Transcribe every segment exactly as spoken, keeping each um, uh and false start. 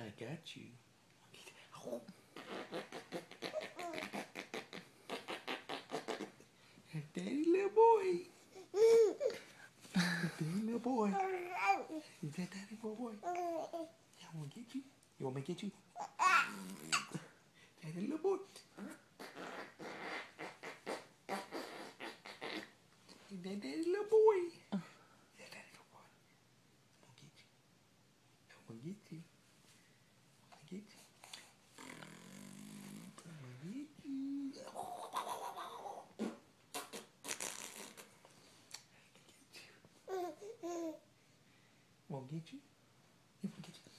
I got you. Daddy, little boy. Daddy, little boy. Is that daddy, little boy? Yeah, I want to get you. You want me to get you? Daddy, little boy. Is that daddy, little boy? Yeah, daddy, little boy. I'm going to get you. I'm going to get you. I'm going to get you. Won't get you. He won't get you.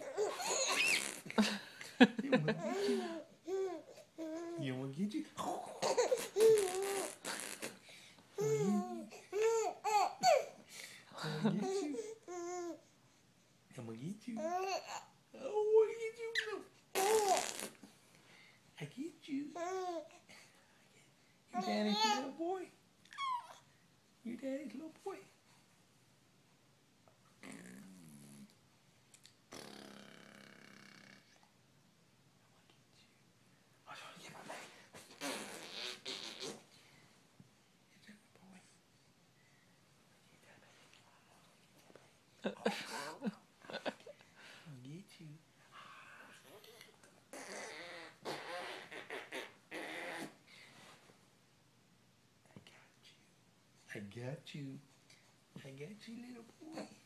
He won't get you. He won't get you. I'm gonna get you. I'm gonna get you. I want to get you. I get you. You daddy's little boy. You daddy's little boy. I'll get you. I got you. I got you. I got you, little boy.